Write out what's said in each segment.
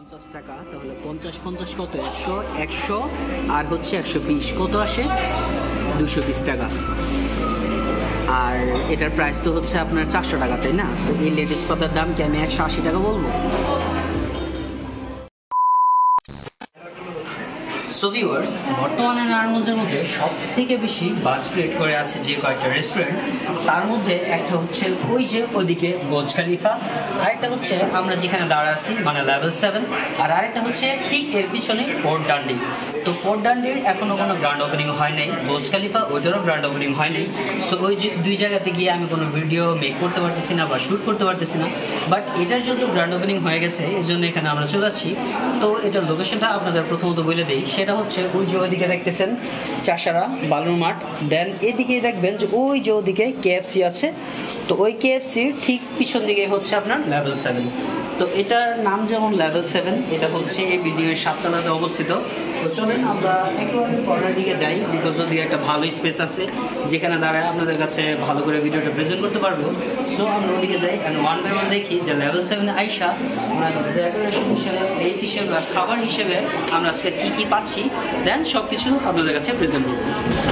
50 টাকা, তাহলে 50 50 কত 100 100 আর হচ্ছে 120 কত আসে 220 টাকা। আর এটার প্রাইস তো হচ্ছে আপনার 400 টাকা, তাই না? তো এই লেডিস পাতার দাম কি আমি 180 টাকা বলবো? সো ভিউয়ার্স, বর্তমানে নারায়ণগঞ্জের মধ্যে সব থেকে বেশি বাস ক্রিয়েট করে আছে যে কয়েকটা রেস্টুরেন্ট, তার মধ্যে একটা হচ্ছে ওই যে ওদিকে বুর্জ খলিফা, আরেকটা হচ্ছে আমরা যেখানে দাঁড়া আছি মানে লেভেল 7, আর আরেকটা হচ্ছে ঠিক এর পিছনে পোর্ট ডান্ডি। তো পোর্ট ডান্ডির এখনো কোনো গ্র্যান্ড ওপেনিং হয় নাই, বুর্জ খলিফা ওইটারও গ্র্যান্ড ওপেনিং হয় নাই। সো ওই যে দুই জায়গাতে গিয়ে আমি কোনো ভিডিও মেক করতে পারতেছি না বা শ্যুট করতে পারতেছি না, বাট এটার যেহেতু গ্র্যান্ড ওপেনিং হয়ে গেছে এই জন্য এখানে আমরা চলে আসছি। তো এটার লোকেশনটা আপনাদের প্রথমত বলে দিই, সেটা হচ্ছে ওই যে ওইদিকে দেখতেছেন চাষারা বালুর মাঠ, দেন এদিকে দেখবেন যে ওই যে ওদিকে কেএফসি আছে। তো ওই কেএফসির ঠিক পিছন দিকে হচ্ছে আপনার লেভেল 7। তো এটার নাম যেমন লেভেল 7, এটা হচ্ছে এই বিল্ডিংয়ের 7 তলাতে অবস্থিত। তো চলেন আমরা একেবারে কর্নার দিকে যাই, বিকজ ওদিকে একটা ভালো স্পেস আছে যেখানে দাঁড়ায় আপনাদের কাছে ভালো করে ভিডিওটা প্রেজেন্ট করতে পারবো। সো আমরা ওদিকে যাই অ্যান্ড ওয়ান বাই ওয়ান দেখি যে লেভেল 7 আইসা ডেকোরেশন হিসেবে, বেস হিসেবে বা খাবার হিসেবে আমরা আজকে কি কি পাচ্ছি, দেন সবকিছু আপনাদের কাছে প্রেজেন্ট করবো।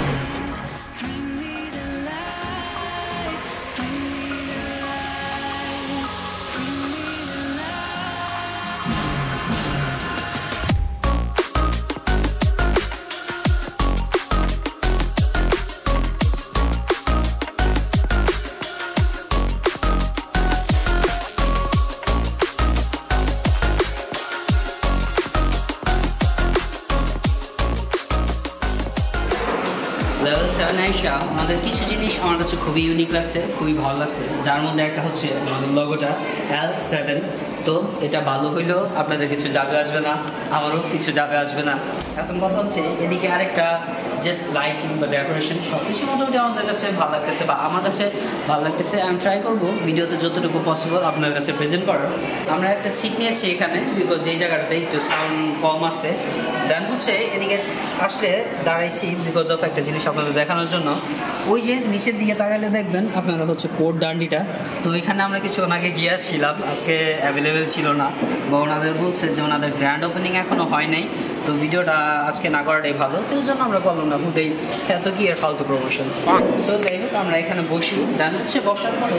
লেভেল 7 আইসা আমাদের কিছু জিনিস আমার কাছে খুবই ইউনিক লাগছে, খুবই ভালো লাগছে, যার মধ্যে একটা হচ্ছে আমাদের লগোটা L7। তো এটা ভালো হইলেও আপনাদের কিছু যাবে আসবে না, আমারও কিছু যাবে আসবে না। এখন কথা হচ্ছে এদিকে আরেকটা জাস্ট লাইটিং বা ডেকোরেশন সবকিছু মোটামুটি আমাদের কাছে ভালো লাগতেছে বা আমার কাছে ভালো লাগতেছে। আমি ট্রাই করবো ভিডিওতে যতটুকু পসিবল আপনার কাছে প্রেজেন্ট করার। আমরা একটা সিট নিয়েছি এখানে, বিকজ এই জায়গাটাতে একটু সাউন্ড কম আছে। দেন হচ্ছে এদিকে আসলে দাঁড়াইছি বিকজ অফ একটা জিনিস আপনাদের দেখানোর জন্য। ওই যে নিচের দিকে তাকালে দেখবেন আপনারা হচ্ছে পোর্ট ডান্ডিটা। তো এখানে আমরা কিছুক্ষণ আগে গিয়ে আসছিলাম, আজকে অ্যাভেলেবেল ছিল না বা ওনাদের বলছে যে ওনাদের গ্র্যান্ড ওপেনিং এখনো হয় নাই, তো ভিডিওটা আজকে না করাটাই ভালো। তো এই জন্য আমরা করলাম না, হুটেই এত কি আর ফালতু প্রমোশন। সো যাই হোক আমরা এখানে বসি, দেন হচ্ছে বসার পরে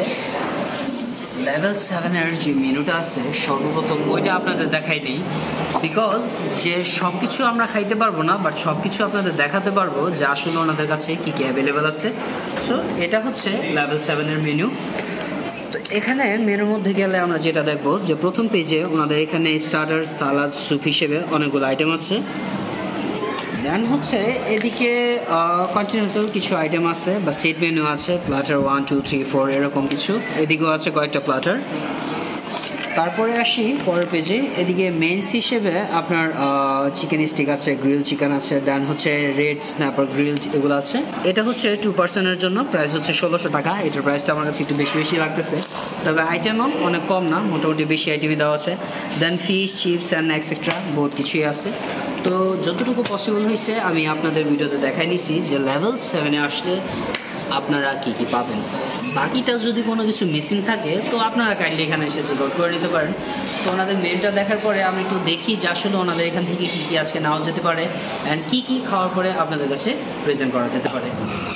লেভেল 7 এর যে মেনুটা আছে সর্বপ্রথম ওইটা আপনাদের দেখাই নেই, বিকজ যে সব কিছু আমরা খাইতে পারবো না, বাট সব কিছু আপনাদের দেখাতে পারবো যে আসলে ওনাদের কাছে কি কি অ্যাভেলেবেল আছে। সো এটা হচ্ছে লেভেল 7 এর মেনু। তো এখানে মেনুর মধ্যে গেলে আমরা যেটা দেখবো যে প্রথম পেজে ওনাদের এখানে স্টার্টার, সালাদ, স্যুপ হিসেবে অনেকগুলো আইটেম আছে। দেন হচ্ছে এদিকে কন্টিনেন্টাল কিছু আইটেম আছে বা সেট মেনু আছে, প্লাটার 1 2 3 4 এরকম কিছু। এদিকেও আছে কয়েকটা প্লাটার। তারপরে আসি পরের পেজে, এদিকে মেইনস হিসেবে আপনার চিকেন স্টিক আছে, গ্রিল চিকেন আছে, দেন হচ্ছে রেড স্ন্যাপার গ্রিল, এগুলো আছে। এটা হচ্ছে 2 পার্সনের জন্য, প্রাইস হচ্ছে 1600 টাকা। এটার প্রাইসটা আমার কাছে একটু বেশি বেশি লাগতেছে, তবে আইটেমও অনেক কম না, মোটামুটি বেশি আইটেমই দেওয়া আছে। Then fish, chips and etcetera বহুত কিছুই আছে। তো যতটুকু পসিবল হয়েছে আমি আপনাদের ভিডিওতে দেখাই নিছি যে লেভেল 7 আসলে আপনারা কি কি পাবেন। বাকিটা যদি কোনো কিছু মিসিং থাকে তো আপনারা কাইন্ডলি এখানে এসে চেক আউট করে নিতে পারেন। তো ওনাদের মেনুটা দেখার পরে আমি একটু দেখি যে আসলে ওনাদের এখান থেকে কি কি আজকে নেওয়া যেতে পারে অ্যান্ড কি কি খাওয়ার পরে আপনাদের কাছে প্রেজেন্ট করা যেতে পারে।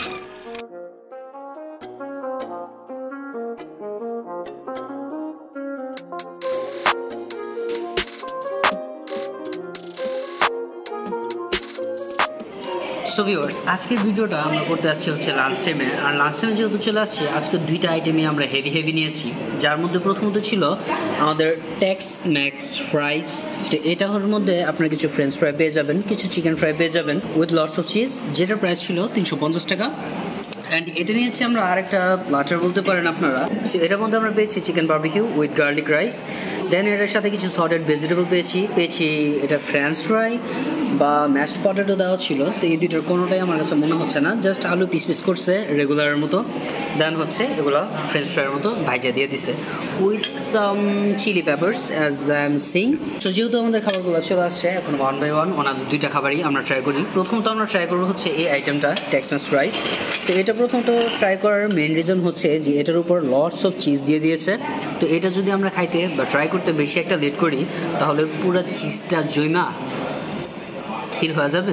সো ভিউয়ার্স, আজকের ভিডিওটা আমরা করতে আসছি হচ্ছে লাঞ্চ টাইমে। আর লাঞ্চ টাইমে যেহেতু চলে আসছি, আজকে দুইটা আইটেমই আমরা হেভি নিয়েছি, যার মধ্যে প্রথমত ছিল আমাদের টেক্স ম্যাক্স ফ্রাইস। তো এটার মধ্যে আপনারা কিছু ফ্রেঞ্চ ফ্রাই পেয়ে যাবেন, কিছু চিকেন ফ্রাই পেয়ে যাবেন উইথ লটস অফ চিজ, যেটার প্রাইস ছিল 350 টাকা। অ্যান্ড এটা নিয়েছি আমরা আরেকটা প্লাটার বলতে পারেন আপনারা। সো এটার মধ্যে আমরা পেয়েছি chicken barbecue with garlic rice, then এটার সাথে কিছু সর্টেড ভেজিটেবল পেয়েছি এটা ফ্রেঞ্চ ফ্রাই বা ম্যাশড পটেটো দেওয়া ছিল। তো এই দুটোর কোনোটাই আমার কাছে মনে হচ্ছে না, জাস্ট আলু পিস করছে রেগুলারের মতো, দেন হচ্ছে এগুলো ফ্রেঞ্চ ফ্রাইয়ের মতো ভাইজা দিয়ে দিছে with some chilli peppers as I am sing. So যেহেতু আমাদের খাবারগুলো চলে আসছে, এখন ওয়ান বাই ওয়ান ওনাদের দুইটা খাবারই আমরা ট্রাই করি। প্রথমত আমরা ট্রাই করবো হচ্ছে এই আইটেমটা টেক্স ম্যাক্স ফ্রাই। তো এটা প্রথমত ট্রাই করার মেইন রিজন হচ্ছে যে এটার উপর লটস অফ চিজ দিয়ে দিয়েছে। তো এটা যদি আমরা খাইতে বা ট্রাই করতে বেশি একটা লেট করি তাহলে পুরো চিজটা জমা ক্ষীর হয়ে যাবে।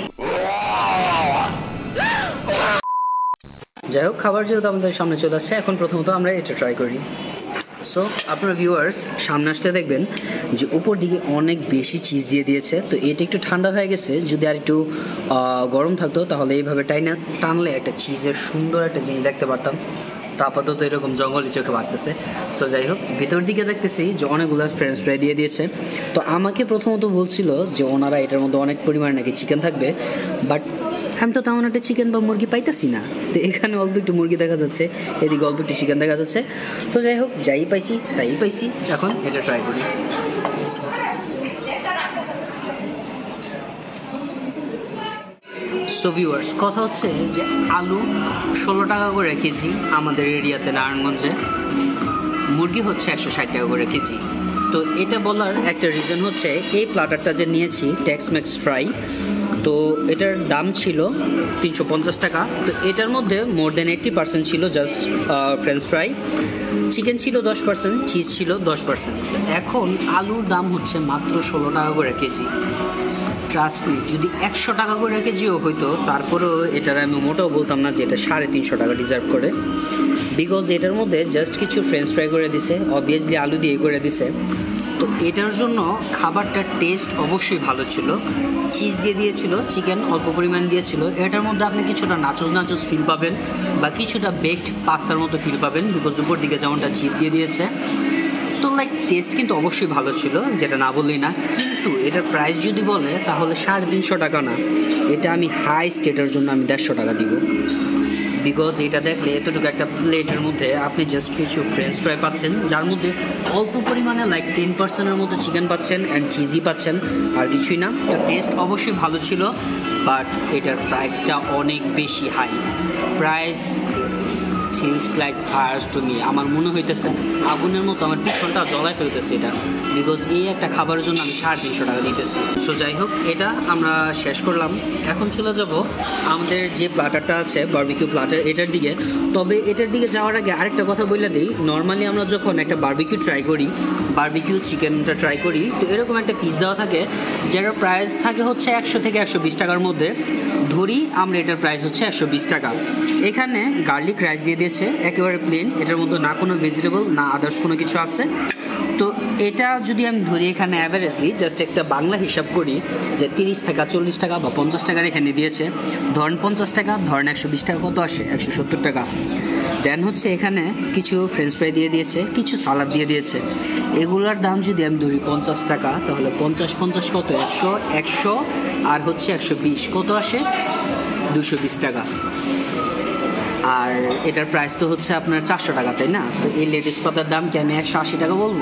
যাই হোক, খাবার যেহেতু আমাদের সামনে চলে আসছে, এখন প্রথমত আমরা এটা ট্রাই করি। সো আপনার ভিউয়ার্স সামনে আসতে দেখবেন যে উপর দিকে অনেক বেশি চিজ দিয়ে দিয়েছে। তো এটা একটু ঠান্ডা হয়ে গেছে, যদি আর একটু গরম থাকতো তাহলে এইভাবে টানলে একটা চিজের সুন্দর একটা জিনিস দেখতে পারতাম। তো আপাতত এরকম জঙ্গলি চোখে বাঁচতেছে। সো যাই হোক, ভিতর দিকে দেখতেছি যে অনেকগুলো ফ্রেঞ্চ ফ্রাই দিয়ে দিয়েছে। তো আমাকে প্রথমত বলছিল যে ওনারা এটার মধ্যে অনেক পরিমাণে নাকি চিকেন থাকবে, বাট আমি তো তেমন একটা চিকেন বা মুরগি পাইতেছি না। তো এখানে অল্প একটু মুরগি দেখা যাচ্ছে, এদিকে অল্প একটু চিকেন দেখা যাচ্ছে। তো যাই হোক, যাই পাইছি তাই পাইছি, এখন এটা ট্রাই করি। সো ভিউয়ার্স, কথা হচ্ছে যে আলু 16 টাকা করে কেজি আমাদের এরিয়াতে নারায়ণগঞ্জে, মুরগি হচ্ছে 160 টাকা করে কেজি। তো এটা বলার একটা রিজন হচ্ছে এই প্ল্যাটারটা যে নিয়েছি টেক্স-মেক্স ফ্রাই, তো এটার দাম ছিল 350 টাকা। তো এটার মধ্যে মোর দেন 80% ছিল জাস্ট ফ্রেঞ্চ ফ্রাই, চিকেন ছিল 10%, চিজ ছিল 10%। এখন আলুর দাম হচ্ছে মাত্র 16 টাকা করে কেজি। ট্রাস্ট মি, যদি 100 টাকা করে কেজিও হইতো তারপরেও এটার আমি মোটেও বলতাম না যে এটা 350 টাকা ডিজার্ভ করে, বিকজ এটার মধ্যে জাস্ট কিছু ফ্রেঞ্চ ফ্রাই করে দিছে, অবভিয়াসলি আলু দিয়ে করে দিছে। তো এটার জন্য খাবারটার টেস্ট অবশ্যই ভালো ছিল। চিজ দিয়ে দিয়েছিল, চিকেন অল্প পরিমাণ দিয়েছিল। এটার মধ্যে আপনি কিছুটা নাচোস ফিল পাবেন বা কিছুটা বেকড পাস্তার মতো ফিল পাবেন, বিকজ উপর দিকে যেমনটা চিজ দিয়ে দিয়েছে। তো লাইক টেস্ট কিন্তু অবশ্যই ভালো ছিল, যেটা না বললেই না। কিন্তু এটার প্রাইস যদি বলে তাহলে 350 টাকা না, এটা আমি হাইস্ট এটার জন্য আমি 150 টাকা দিব। বিকজ এটা দেখলে এতটুকু একটা প্লেটের মধ্যে আপনি জাস্ট কিছু ফ্রেঞ্চ ফ্রাই পাচ্ছেন, যার মধ্যে অল্প পরিমাণে লাইক 10%-এর মতো চিকেন পাচ্ছেন অ্যান্ড চিজি পাচ্ছেন, আর কিছুই না। টেস্ট অবশ্যই ভালো ছিল, বাট এটার প্রাইসটা অনেক বেশি high. Price feels like fires to me. আমার মনে হইতেছে আগুনের মতো আমার পিছনটা জ্বলাই ফেলতেছে এটা, বিকজ এই একটা খাবারের জন্য আমি 350 টাকা দিতেছি। সো যাই হোক, এটা আমরা শেষ করলাম। এখন চলে যাব আমাদের যে প্ল্যাটারটা আছে বারবিকিউ প্ল্যাটার, এটার দিকে। তবে এটার দিকে যাওয়ার আগে আরেকটা কথা বলে দিই, নর্মালি আমরা যখন একটা বারবিকিউ ট্রাই করি, বারবিকিউ চিকেনটা ট্রাই করি, তো এরকম একটা পিস দেওয়া থাকে যেটার প্রাইস থাকে হচ্ছে 100 থেকে 120 টাকার মধ্যে। ধরি আমরা এটার প্রাইস হচ্ছে 120 টাকা। এখানে গার্লিক রাইস দিয়ে দিয়েছে একেবারে প্লেন, এটার মধ্যে না কোনো ভেজিটেবল না আদার্স কোনো কিছু আছে। তো এটা যদি আমি ধরি এখানে অ্যাভারেজলি জাস্ট একটা বাংলা হিসাব করি যে 30 টাকা 40 টাকা বা 50 টাকার এখানে দিয়েছে, ধরেন 50 টাকা, ধরেন 120 টাকা, কত আসে 170 টাকা। দেন হচ্ছে এখানে কিছু ফ্রেঞ্চ ফ্রাই দিয়ে দিয়েছে, কিছু সালাদ দিয়ে দিয়েছে। এগুলার দাম যদি আমি ধরি 50 টাকা, তাহলে 50 কত 100 আর হচ্ছে 120 কত আসে 220 টাকা। আর এটার প্রাইস তো হচ্ছে আপনার 400 টাকা, তাই না? তো এই লেডিস পাতার দাম কি আমি 180 টাকা বলবো?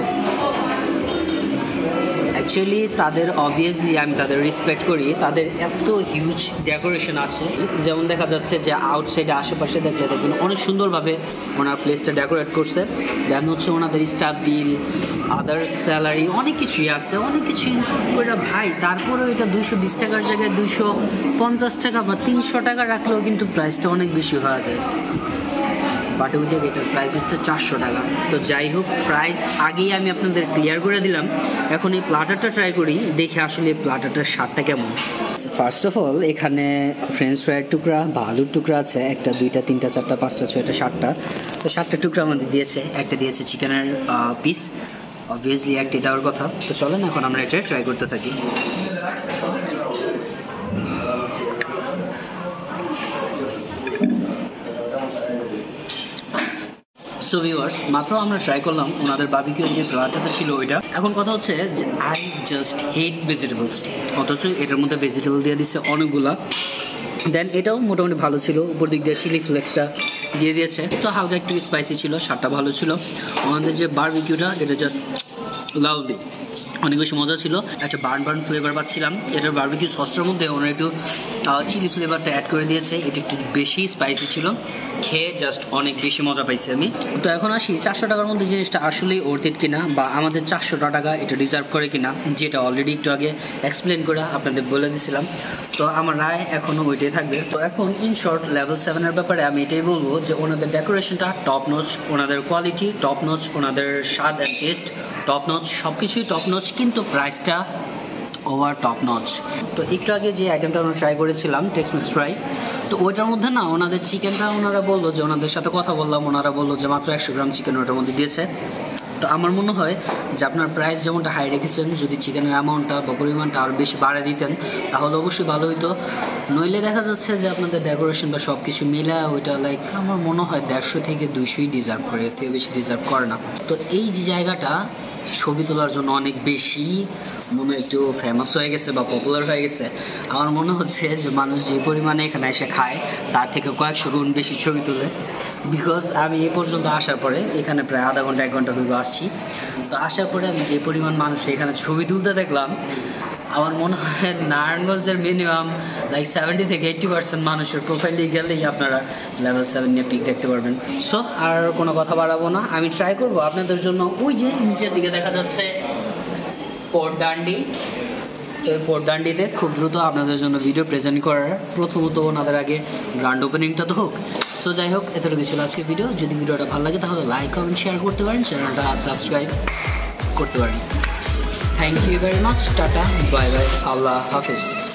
অ্যাকচুয়ালি তাদের অবভিয়াসলি আমি তাদের রেসপেক্ট করি, তাদের এত হিউজ ডেকোরেশন আছে। যেমন দেখা যাচ্ছে যে আউটসাইডে আশেপাশে দেখলে দেখবেন অনেক সুন্দরভাবে ওনার প্লেসটা ডেকোরেট করছে। দেন হচ্ছে ওনাদের স্টাফ বিল, আদার্স স্যালারি, অনেক কিছুই আছে, অনেক কিছুই করে ভাই। তারপরেও এটা 220 টাকার জায়গায় 250 টাকা বা 300 টাকা রাখলেও কিন্তু প্রাইসটা অনেক বেশি হয়ে যায়। বাট ওই জায়গায় এটার প্রাইস হচ্ছে 400 টাকা। তো যাই হোক, প্রাইস আগেই আমি আপনাদের ক্লিয়ার করে দিলাম। এখন এই প্ল্যাটারটা ট্রাই করি, দেখে আসলে এই প্ল্যাটারটার স্বাদটা কেমন। ফার্স্ট অফ অল এখানে ফ্রেঞ্চ ফ্রাইয়ের টুকরা বা আলুর টুকরা আছে, 1, 2, 3, 4, 5, 6, 7টা। তো 7টা টুকরা আমাদের দিয়েছে, একটা দিয়েছে চিকেনের পিস, অবভিয়াসলি একটা দেওয়ার কথা। তো চলেন এখন আমরা এটা ট্রাই করতে থাকি। সো ভিউয়ার্স, মাত্র আমরা ট্রাই করলাম ওনাদের বারবিকিউ যে প্ল্যাটারটা ছিল ওইটা। এখন কথা হচ্ছে যে আই জাস্ট হেট ভেজিটেবলস, অথচ এটার মধ্যে ভেজিটেবল দিয়ে দিচ্ছে অনেকগুলা। দেন এটাও মোটামুটি ভালো ছিল, উপর দিক দিয়ে চিলি ফ্লেক্সটা দিয়ে দিয়েছে, তো হালকা একটু স্পাইসি ছিল, স্বাদটা ভালো ছিল। ওনাদের যে বারবিকিউটা এটা জাস্ট লাভলি, অনেক বেশি মজা ছিল। একটা বার্ন ফ্লেভার পাচ্ছিলাম। এটার বারবিকিউ সসটার মধ্যে ওনারা একটু চিলি ফ্লেভারটা অ্যাড করে দিয়েছে, এটা একটু বেশি স্পাইসি ছিল, খেয়ে জাস্ট অনেক বেশি মজা পাইছি আমি। তো এখন আসি 400 টাকার মধ্যে জিনিসটা আসলেই ওর্থ কিনা, বা আমাদের 400 টাকা এটা ডিজার্ভ করে কিনা, যেটা অলরেডি একটু আগে এক্সপ্লেন করে আপনাদের বলে দিয়েছিলাম। তো আমার রায় এখনও ওইটাই থাকবে। তো এখন ইন শর্ট লেভেল 7-এর ব্যাপারে আমি এটাই বলবো যে ওনাদের ডেকোরেশনটা টপ নচ, ওনাদের কোয়ালিটি টপ নচ, ওনাদের স্বাদ অ্যান্ড টেস্ট টপ নচ, সব কিছুই টপ নচ, কিন্তু প্রাইসটা ওভার টপ নচ। তো একটু আগে যে আইটেমটা আমরা ট্রাই করেছিলাম টেক্সমেক্স ফ্রাই, তো ওইটার মধ্যে না ওনাদের চিকেনটা, ওনারা বললো যে ওনাদের সাথে কথা বললাম, ওনারা বললো যে মাত্র 100 গ্রাম চিকেন ওটার মধ্যে দিয়েছে। তো আমার মনে হয় যে আপনার প্রাইস যেমনটা হাই রেখেছেন, যদি চিকেনের অ্যামাউন্টটা বা পরিমাণটা আরও বেশি বাড়িয়ে দিতেন তাহলে অবশ্যই ভালো হইতো। নইলে দেখা যাচ্ছে যে আপনাদের ডেকোরেশন বা সব কিছু মিলে ওইটা লাইক আমার মনে হয় 150 থেকে 200 ডিজার্ভ করে, এর থেকে বেশি ডিজার্ভ করে না। তো এই যে জায়গাটা ছবি তোলার জন্য অনেক বেশি মনে একটু ফেমাস হয়ে গেছে বা পপুলার হয়ে গেছে, আমার মনে হচ্ছে যে মানুষ যে পরিমাণে এখানে এসে খায় তার থেকে কয়েকশো গুণ বেশি ছবি তোলে। বিকজ আমি এ পর্যন্ত আসার পরে, এখানে প্রায় আধা ঘন্টা 1 ঘন্টা হইব আসছি, তো আসার পরে আমি যে পরিমাণ মানুষ এখানে ছবি তুলতে দেখলাম, আমার মনে হয় নারায়ণগঞ্জের মিনিমাম লাইক 70 থেকে 80% মানুষের প্রোফাইলে গেলেই আপনারা লেভেল 7 নিয়ে পিক দেখতে পারবেন। সো আর কোনো কথা বাড়াবো না, আমি ট্রাই করবো আপনাদের জন্য ওই যে নিচের দিকে দেখা যাচ্ছে পোর্টডান্ডি, তো এই পোর্টডান্ডিতে খুব দ্রুত আপনাদের জন্য ভিডিও প্রেজেন্ট করার, প্রথমত ওনাদের আগে গ্র্যান্ড ওপেনিংটা তো হোক। সো যাই হোক, এতটুকু ছিল আজকের ভিডিও। যদি ভিডিওটা ভালো লাগে তাহলে লাইক কমেন্ট শেয়ার করতে পারেন, চ্যানেলটা সাবস্ক্রাইব করতে পারেন। Thank you very much, tata, bye bye, আল্লাহ হাফিজ।